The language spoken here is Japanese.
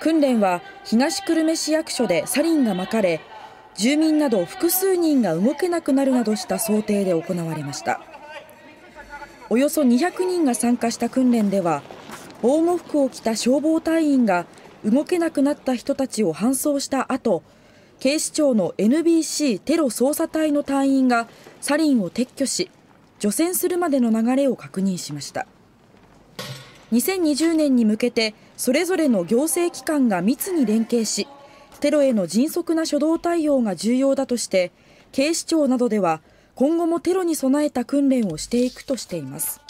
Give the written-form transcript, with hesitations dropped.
訓練は東久留米市役所でサリンがまかれ、住民など複数人が動けなくなるなどした想定で行われました。およそ200人が参加した訓練では、防護服を着た消防隊員が動けなくなった人たちを搬送した後、警視庁の NBC テロ捜査隊の隊員がサリンを撤去し、除染するまでの流れを確認しました。2020年に向けてそれぞれの行政機関が密に連携し、テロへの迅速な初動対応が重要だとして、警視庁などでは今後もテロに備えた訓練をしていくとしています。